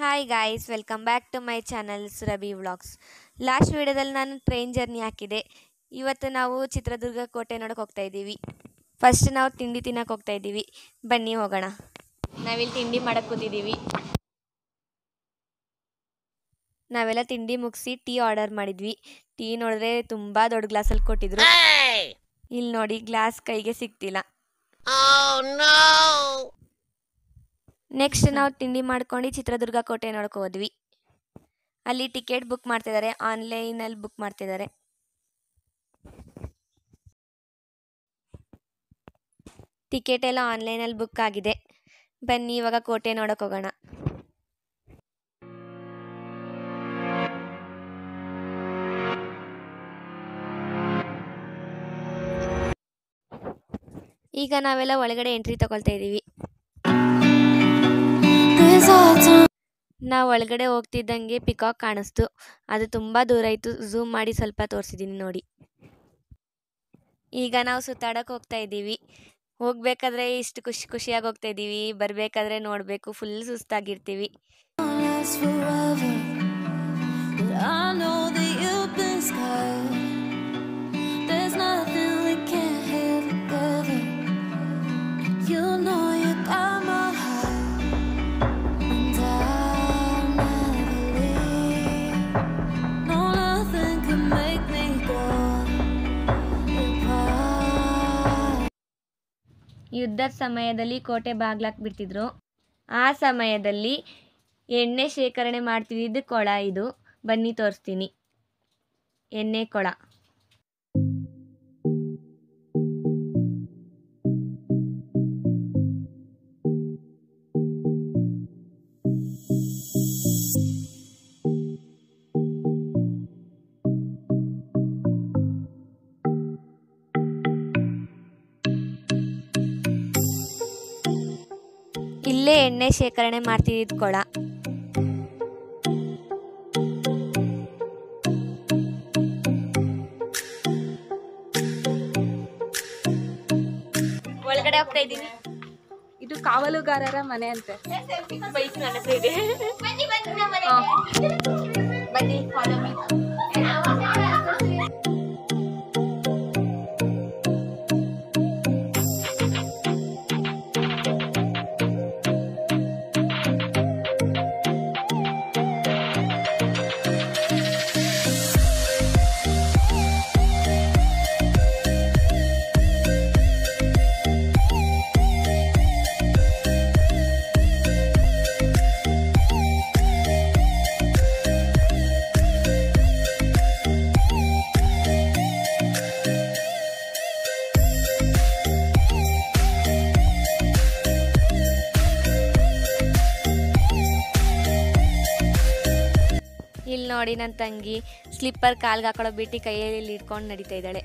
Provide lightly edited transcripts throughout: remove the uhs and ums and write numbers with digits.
Hi guys, welcome back to my channel Surabhi vlogs. Last ವಿಡಿಯೋದಲ್ಲಿ ನಾನು train journey ಹಾಕಿದೆ. ಇವತ್ತು ನಾವು ಚಿತ್ರದುರ್ಗ ಕೋಟೆ ನೋಡೋಕೆ ಹೋಗ್ತಾ ಇದ್ದೀವಿ. ಫಸ್ಟ್ ನಾವು ತಿಂಡಿ ತಿನ್ನೋಕೆ ಹೋಗ್ತಾ ಇದ್ದೀವಿ. ಬನ್ನಿ ಹೋಗೋಣ. ನಾವಿಲ್ಲಿ ತಿಂಡಿ ಮಾಡಕ್ಕೆ ಕೂತಿದ್ದೀವಿ. ನಾವೆಲ್ಲ ತಿಂಡಿ ಮುಗಿಸಿ ಟೀ ಆರ್ಡರ್ ಮಾಡಿದ್ವಿ. ಟೀ ನೋಡಿದ್ರೆ ತುಂಬ ದೊಡ್ಡ ಗ್ಲಾಸಲ್ಲಿ ಕೊಟ್ಟಿದ್ರು. ಇಲ್ಲಿ ನೋಡಿ, ಗ್ಲಾಸ್ ಕೈಗೆ ಸಿಗ್ತಿಲ್ಲ. ನೆಕ್ಸ್ಟ್ ನಾವು ತಿಂಡಿ ಮಾಡ್ಕೊಂಡು ಚಿತ್ರದುರ್ಗ ಕೋಟೆ ನೋಡ್ಕೊ ಹೋದ್ವಿ. ಅಲ್ಲಿ ಟಿಕೆಟ್ ಬುಕ್ ಮಾಡ್ತಿದ್ದಾರೆ, ಆನ್ಲೈನಲ್ಲಿ ಬುಕ್ ಮಾಡ್ತಿದ್ದಾರೆ. ಟಿಕೆಟ್ ಎಲ್ಲ ಆನ್ಲೈನಲ್ಲಿ ಬುಕ್ ಆಗಿದೆ. ಬನ್ನಿ ಇವಾಗ ಕೋಟೆ ನೋಡೋಕೆ ಹೋಗೋಣ. ಈಗ ನಾವೆಲ್ಲ ಒಳಗಡೆ ಎಂಟ್ರಿ ತಗೊಳ್ತಾ ಇದ್ದೀವಿ. ನಾವು ಒಳಗಡೆ ಹೋಗ್ತಿದ್ದಂಗೆ ಪಿಕಾಕ್ ಕಾಣಿಸ್ತು. ಅದು ತುಂಬ ದೂರ ಇತ್ತು. ಝೂಮ್ ಮಾಡಿ ಸ್ವಲ್ಪ ತೋರಿಸಿದ್ದೀನಿ ನೋಡಿ. ಈಗ ನಾವು ಸುತ್ತಾಡಕ್ಕೆ ಹೋಗ್ತಾ ಇದ್ದೀವಿ. ಹೋಗ್ಬೇಕಾದ್ರೆ ಇಷ್ಟು ಖುಷಿಯಾಗಿ ಹೋಗ್ತಾ ಇದ್ದೀವಿ, ಬರಬೇಕಾದ್ರೆ ನೋಡಬೇಕು ಫುಲ್ ಸುಸ್ತಾಗಿರ್ತೀವಿ. ಯುದ್ಧದ ಸಮಯದಲ್ಲಿ ಕೋಟೆ ಬಾಗ್ಲಾಕ್ ಬಿಡ್ತಿದ್ರು. ಆ ಸಮಯದಲ್ಲಿ ಎಣ್ಣೆ ಶೇಖರಣೆ ಮಾಡ್ತಿದ್ದಿದ್ದು ಕೊಳ ಇದು. ಬನ್ನಿ ತೋರಿಸ್ತೀನಿ. ಎಣ್ಣೆ ಕೊಳ. ಇಲ್ಲೇ ಎಣ್ಣೆ ಶೇಖರಣೆ ಮಾಡ್ತಿದ್ದ ಕೊಳ. ಒಳಗಡೆ ಹೋಗ್ತಾ ಇದ್ದೀನಿ. ಇದು ಕಾವಲುಗಾರರ ಮನೆ ಅಂತೆ. ಬೈಕ್ ನನ್ನ ಹತ್ರ ಇದೆ. ಬನ್ನಿ, ಫಾಲೋ ಮೀ. ಇಲ್ಲಿ ನೋಡಿ, ನನ್ನ ತಂಗಿ ಸ್ಲಿಪ್ಪರ್ ಕಾಲ್ಗೆ ಹಾಕೊಳ್ಳೋ ಬಿಟ್ಟು ಕೈಯಲ್ಲಿ ಇಟ್ಕೊಂಡು ನಡೀತಾ ಇದ್ದಾಳೆ.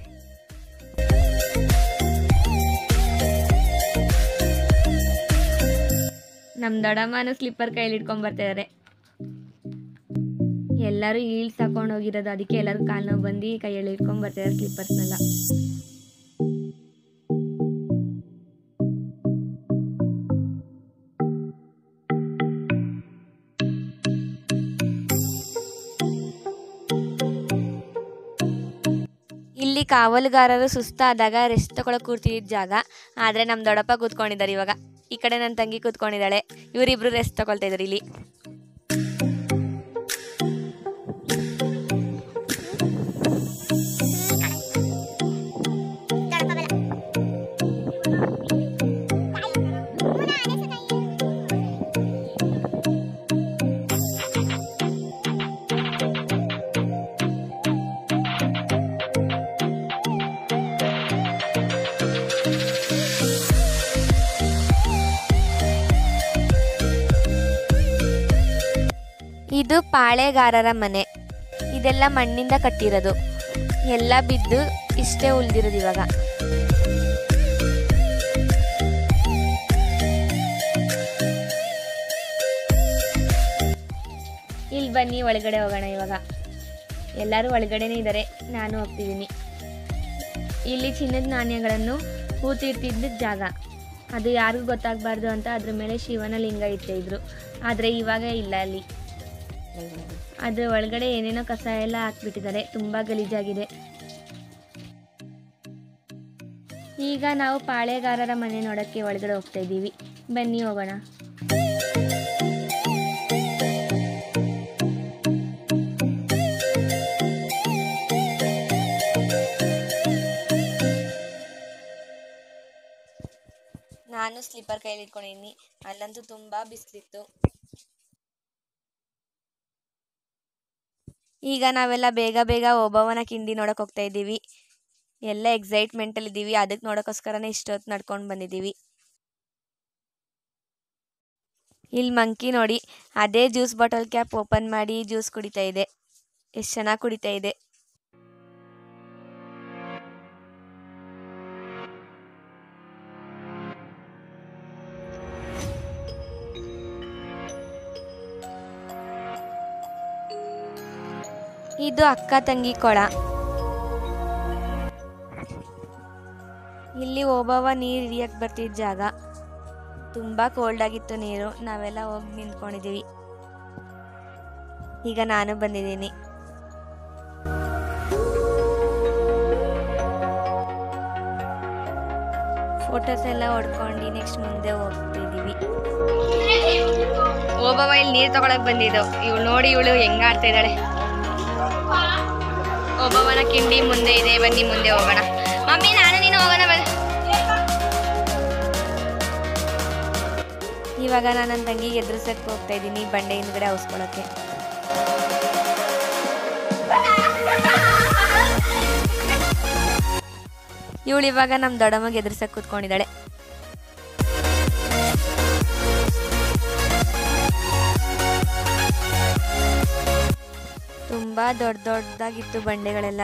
ನಮ್ಮ ದೊಡ್ಡಮ್ಮನೂ ಸ್ಲಿಪ್ಪರ್ ಕೈಯಲ್ಲಿ ಇಟ್ಕೊಂಡ್ ಬರ್ತಾ ಇದ್ದಾರೆ. ಎಲ್ಲರೂ ಹೀಲ್ಸ್ ಹಾಕೊಂಡು ಹೋಗಿರೋದು, ಅದಕ್ಕೆ ಎಲ್ಲರೂ ಕಾಲು ನೋವು ಬಂದು ಕೈಯಲ್ಲಿ ಇಟ್ಕೊಂಡ್ ಬರ್ತಾ ಇದ್ದಾರೆ ಸ್ಲಿಪ್ಪರ್ಸ್ನೆಲ್ಲ. ಇಲ್ಲಿ ಕಾವಲುಗಾರರು ಸುಸ್ತಾದಾಗ ರೆಸ್ಟ್ ತಗೊಳಕ್ ಕೂರ್ತಿದ್ದ ಜಾಗ. ಆದರೆ ನಮ್ಮ ದೊಡ್ಡಪ್ಪ ಕೂತ್ಕೊಂಡಿದ್ದಾರೆ. ಇವಾಗ ಈ ಕಡೆ ನನ್ನ ತಂಗಿ ಕೂತ್ಕೊಂಡಿದ್ದಾಳೆ. ಇವರಿಬ್ರು ರೆಸ್ಟ್ ತಗೊಳ್ತಾ ಇದ್ದಾರೆ ಇಲ್ಲಿ. ಇದು ಪಾಳೆಗಾರರ ಮನೆ. ಇದೆಲ್ಲ ಮಣ್ಣಿಂದ ಕಟ್ಟಿರೋದು. ಎಲ್ಲ ಬಿದ್ದು ಇಷ್ಟೇ ಉಳಿದಿರೋದು ಇವಾಗ. ಇಲ್ಲಿ ಬನ್ನಿ, ಒಳಗಡೆ ಹೋಗೋಣ ಇವಾಗ. ಎಲ್ಲರೂ ಒಳಗಡೆನೇ ಇದ್ದಾರೆ, ನಾನು ಹೋಗ್ತಿದ್ದೀನಿ. ಇಲ್ಲಿ ಚಿನ್ನದ ನಾಣ್ಯಗಳನ್ನು ಹೂತಿರ್ತಿದ್ದ ಜಾಗ. ಅದು ಯಾರಿಗೂ ಗೊತ್ತಾಗಬಾರ್ದು ಅಂತ ಅದ್ರ ಮೇಲೆ ಶಿವನ ಲಿಂಗ ಇಟ್ಟಿದ್ರು. ಆದರೆ ಇವಾಗ ಇಲ್ಲ ಅಲ್ಲಿ. ಅದ್ರ ಒಳಗಡೆ ಏನೇನೋ ಕಸ ಎಲ್ಲ ಹಾಕ್ಬಿಟ್ಟಿದ್ದಾರೆ. ತುಂಬ ಗಲೀಜಾಗಿದೆ. ಈಗ ನಾವು ಪಾಳೆಗಾರರ ಮನೆ ನೋಡೋಕ್ಕೆ ಒಳಗಡೆ ಹೋಗ್ತಾ ಇದ್ದೀವಿ. ಬನ್ನಿ ಹೋಗೋಣ. ನಾನು ಸ್ಲೀಪರ್ ಕೈಲಿ ಇಟ್ಕೊಂಡಿದ್ದೀನಿ. ಅಲ್ಲಂತೂ ತುಂಬ ಬಿಸಿಲಿತ್ತು. ಈಗ ನಾವೆಲ್ಲ ಬೇಗ ಬೇಗ ಓಬವ್ವನ ಕಿಂಡಿ ನೋಡೋಕೆ ಹೋಗ್ತಾ ಇದ್ದೀವಿ. ಎಲ್ಲ ಎಕ್ಸೈಟ್ಮೆಂಟಲ್ಲಿ ಇದ್ದೀವಿ. ಅದಕ್ಕೆ ನೋಡೋಕ್ಕೋಸ್ಕರನೇ ಇಷ್ಟೊತ್ತು ನಡ್ಕೊಂಡು ಬಂದಿದ್ದೀವಿ. ಇಲ್ಲಿ ಮಂಕಿ ನೋಡಿ, ಅದೇ ಜ್ಯೂಸ್ ಬಾಟಲ್ ಕ್ಯಾಪ್ ಓಪನ್ ಮಾಡಿ ಜ್ಯೂಸ್ ಕುಡಿತಾ ಇದೆ. ಎಷ್ಟು ಚೆನ್ನಾಗಿ ಕುಡಿತಾ ಇದೆ. ಇದು ಅಕ್ಕ ತಂಗಿ ಕೊಳ. ಇಲ್ಲಿ ಓಬವ್ವ ನೀರು ಹಿಡಿಯಕ್ಕೆ ಬರ್ತಿದ್ದ ಜಾಗ. ತುಂಬ ಕೋಲ್ಡ್ ಆಗಿತ್ತು ನೀರು. ನಾವೆಲ್ಲ ಹೋಗಿ ನಿಂತ್ಕೊಂಡಿದ್ದೀವಿ. ಈಗ ನಾನು ಬಂದಿದ್ದೀನಿ. ಫೋಟೋಸ್ ಎಲ್ಲ ಹೊಡ್ಕೊಂಡು ನೆಕ್ಸ್ಟ್ ಮುಂದೆ ಹೋಗ್ತಿದ್ದೀವಿ. ಓಬವ್ವ ಇಲ್ಲಿ ನೀರು ತಗೊಳಕ್ ಬಂದಿದ್ದು. ಇವಳು ನೋಡಿ, ಇವಳು ಹೆಂಗಾಡ್ತಾ ಇದ್ದಾಳೆ. ಓಬವ್ವನ ಕಿಂಡಿ ಮುಂದೆ ಇದೆ. ಬನ್ನಿ ಮುಂದೆ ಹೋಗೋಣ. ಮಮ್ಮಿ ನಾನು ನೀನು ಹೋಗೋಣ. ಇವಾಗ ನಾನು ನನ್ನ ತಂಗಿಗೆ ಎದುರಿಸಕ್ಕೆ ಹೋಗ್ತಾ ಇದ್ದೀನಿ, ಬಂಡೆ ಹಿಂದ್ಗಡೆ ಔಸ್ಕೊಳ್ಳೋಕ್ಕೆ. ಇವಳು ಇವಾಗ ನಮ್ಮ ದೊಡ್ಡಮ್ಮಗೆ ಎದುರಿಸಕ್ಕೆ ಕೂತ್ಕೊಂಡಿದ್ದಾಳೆ. ತುಂಬ ದೊಡ್ಡ ದೊಡ್ಡದಾಗಿತ್ತು ಬಂಡೆಗಳೆಲ್ಲ.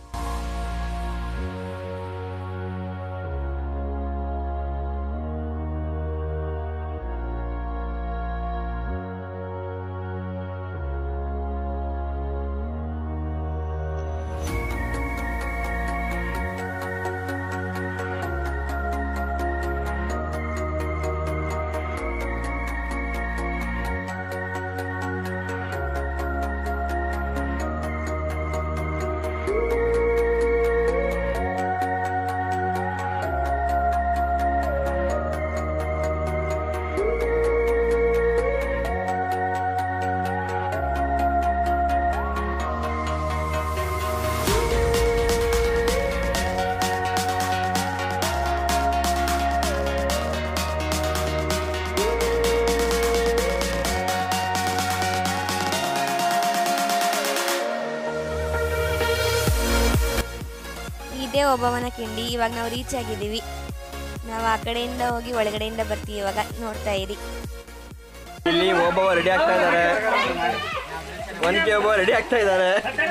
ಇದೇ ಓಬವ್ವನ ಕಿಂಡಿ. ಇವಾಗ ನಾವು ರೀಚ್ ಆಗಿದ್ದೀವಿ. ನಾವು ಆ ಕಡೆಯಿಂದ ಹೋಗಿ ಒಳಗಡೆಯಿಂದ ಬರ್ತೀವಿ. ಇವಾಗ ನೋಡ್ತಾ ಇರಿ. ಇಲ್ಲಿ ಓಬವ್ವ ರೆಡಿ ಆಗ್ತಾ ಇದ್ದಾರೆ. ಒನಕೆ ಓಬವ್ವ ರೆಡಿ ಆಗ್ತಾ ಇದ್ದಾರೆ.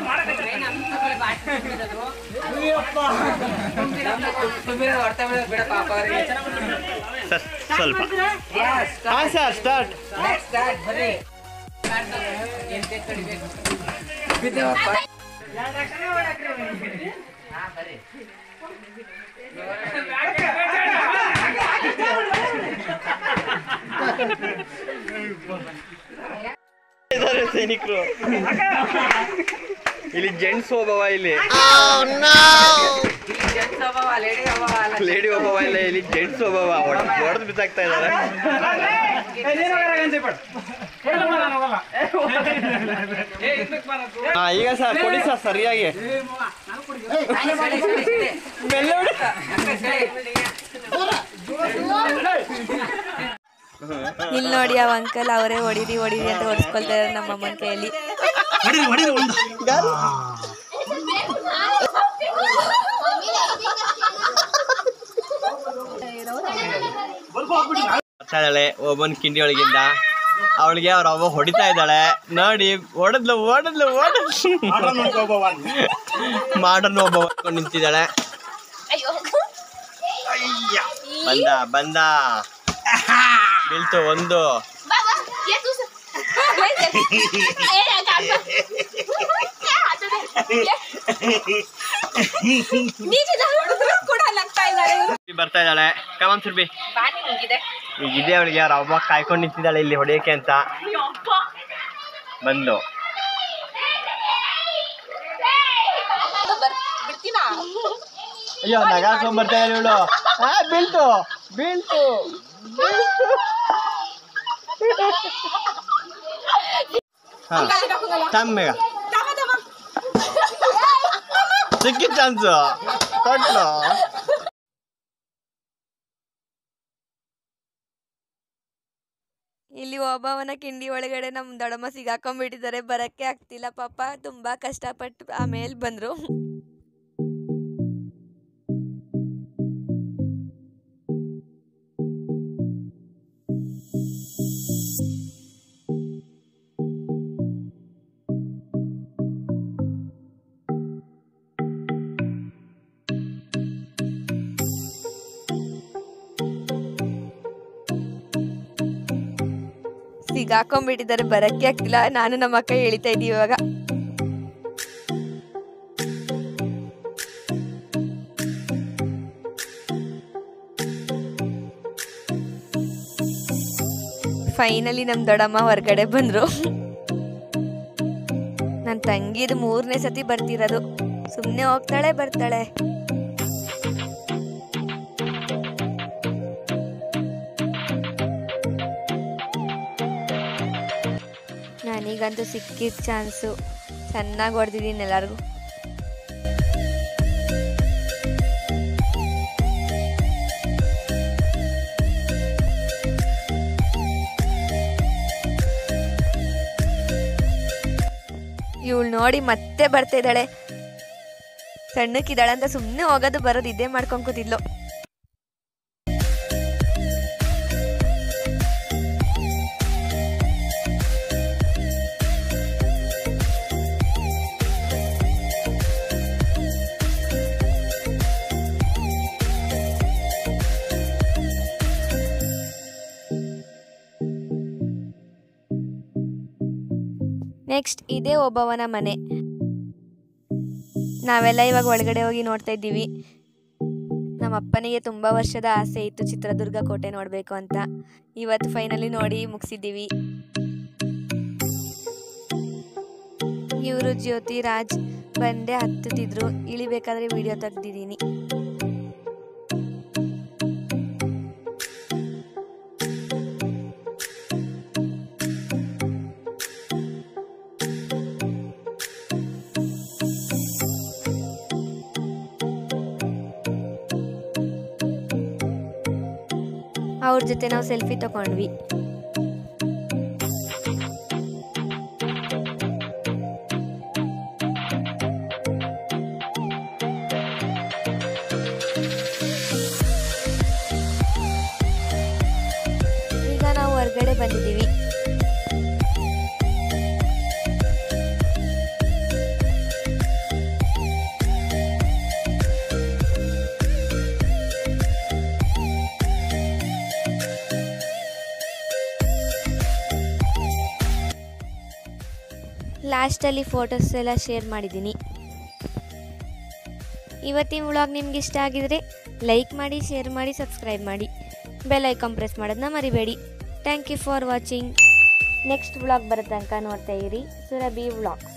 ಸ್ವಲ್ಪ ಸರ್ ಸ್ಟಾರ್ಟ್. ಸೈನಿಕರು ಇಲ್ಲಿ ಜೆಂಟ್ಸ್ ಓಬವ್ವ, ಇಲ್ಲಿ ಲೇಡಿ ಓಬವ್ವ ಇಲ್ಲ, ಇಲ್ಲಿ ಜೆಂಟ್ಸ್ ಓಬವ್ವ ಹೊಡೆದು ಬಿಸಾಕ್ತಾ ಇದ್ದಾರೆ. ಈಗ ಸರ್ ಕೊಡಿ ಸರ್ ಸರಿಯಾಗಿ. ಇಲ್ಲಿ ನೋಡಿ, ಅವ ಅಂಕಲ್ ಅವರೇ ಹೊಡಿರಿ ಹೊಡಿರಿ ಅಂತ ಹೊಡ್ಸ್ಕೊಳ್ತಾ ಇದ್ದಾರೆ ನಮ್ಮ ಅಮ್ಮನ ಕೈಯಲ್ಲಿ. ಬರ್ತಾ ಇದ್ದಾಳೆ ಒಬ್ಬನ ಕಿಂಡಿ ಒಳಗಿಂದ. ಅವಳಿಗೆ ಅವ್ರ ಅವ್ವ ಹೊಡಿತಾ ಇದ್ದಾಳೆ ನೋಡಿ. ಓಡದ್ಲು ಮಾಡರ್ನ್ ಒಬ್ಬ ನಿಂತಿದ್ದಾಳೆ. ಬಂದ ಬೀಳ್ತು ಒಂದು. ಬರ್ತಾ ಇದ್ದಾಳೆ. ಕಮಾನ್ ಸುರ್ಬಿ. ಈಗ ಇದೆ ಅವಳಿಗೆ ಅವ್ರ ಅವ್ವ ಕಾಯ್ಕೊಂಡು ನಿಂತಿದ್ದಾಳೆ ಇಲ್ಲಿ ಹೊಡೆಯಕ್ಕೆ ಅಂತ. ಬಂದು ಅಯ್ಯೋ ನಗಾಡ್ಕೊಂಡ್ ಬರ್ತಾ ಇದ್ದಾಳೆ ಇವಳು. ಬೀಳ್ತು ಬೀಳ್ತು ಬೀಳ್ತು. ತಮ್ಮೆಗ ಸಿಕ್ಕಿದ ಚಾನ್ಸು ಕೊಟ್ಲು. ಇಲ್ಲಿ ಒಬ್ಬವನ ಕಿಂಡಿ ಒಳಗಡೆ ನಮ್ಮ ದೊಡ್ಡಮ್ಮ ಸಿಗಾಕೊಂಡ್ಬಿಟ್ಟಿದ್ದಾರೆ, ಬರಕ್ಕೆ ಆಗ್ತಿಲ್ಲ ಪಾಪ. ತುಂಬಾ ಕಷ್ಟಪಟ್ಟು ಆಮೇಲೆ ಬಂದ್ರು. ಸಿಗಾಕೊಂಡ್ಬಿಟ್ಟಿದ್ದಾರೆ, ಬರಕ್ಕೆ ಆಗ್ತಿಲ್ಲ. ನಾನು ನಮ್ಮ ಅಕ್ಕ ಎಳಿತಾ ಇದ್ದೀವಿ ಇವಾಗ. ಫೈನಲಿ ನಮ್ಮ ದೊಡ್ಡಮ್ಮ ಹೊರಗಡೆ ಬಂದ್ರು. ನನ್ನ ತಂಗಿದು 3ನೇ ಸತಿ ಬರ್ತಿರೋದು. ಸುಮ್ಮನೆ ಹೋಗ್ತಾಳೆ ಬರ್ತಾಳೆ. ನನಗಂತೂ ಸಿಕ್ಕಿದ ಚಾನ್ಸು. ಚೆನ್ನಾಗಿ ಹೊಡೆದಿದ್ದೀನಿ ಎಲ್ಲರಿಗೂ. ಇವಳು ನೋಡಿ ಮತ್ತೆ ಬರ್ತಾ ಇದ್ದಾಳೆ. ಸಣ್ಣಕ್ಕಿದ್ದಾಳೆ ಅಂತ ಸುಮ್ಮನೆ ಹೋಗೋದು ಬರೋದು ಇದೇ ಮಾಡ್ಕೊಂಡು ಕೂತಿದ್ಲು. ನೆಕ್ಸ್ಟ್ ಇದೇ ಒಬ್ಬವನ ಮನೆ. ನಾವೆಲ್ಲ ಇವಾಗ ಒಳಗಡೆ ಹೋಗಿ ನೋಡ್ತಾ ಇದ್ದೀವಿ. ನಮ್ಮ ಅಪ್ಪನಿಗೆ ತುಂಬ ವರ್ಷದ ಆಸೆ ಇತ್ತು ಚಿತ್ರದುರ್ಗ ಕೋಟೆ ನೋಡಬೇಕು ಅಂತ. ಇವತ್ತು ಫೈನಲಿ ನೋಡಿ ಮುಗಿಸಿದ್ದೀವಿ. ಇವರು ಜ್ಯೋತಿ ರಾಜ್ ಬಂಡೆ ಹತ್ತುತ್ತಿದ್ರು. ಇಳಿಬೇಕಾದ್ರೆ ವಿಡಿಯೋ ತೆಗ್ದಿದ್ದೀನಿ. ಅವ್ರ ಜೊತೆ ನಾವು ಸೆಲ್ಫಿ ತಗೊಂಡ್ವಿ. ಈಗ ನಾವು ಹೊರಗಡೆ ಬಂದಿದ್ದೀವಿ. ಲಾಸ್ಟಲ್ಲಿ ಫೋಟೋಸ್ ಎಲ್ಲ ಶೇರ್ ಮಾಡಿದ್ದೀನಿ. ಇವತ್ತಿನ ವ್ಲಾಗ್ ನಿಮ್ಗೆ ಇಷ್ಟ ಆಗಿದ್ರೆ ಲೈಕ್ ಮಾಡಿ, ಶೇರ್ ಮಾಡಿ, ಸಬ್ಸ್ಕ್ರೈಬ್ ಮಾಡಿ, ಬೆಲ್ ಐಕಾನ್ ಪ್ರೆಸ್ ಮಾಡೋದನ್ನ ಮರಿಬೇಡಿ. Thank you for watching. Next vlog ಬರೋ ತನಕ ನೋಡ್ತಾ ಇರಿ ಸುರಭಿ ವ್ಲಾಗ್ಸ್.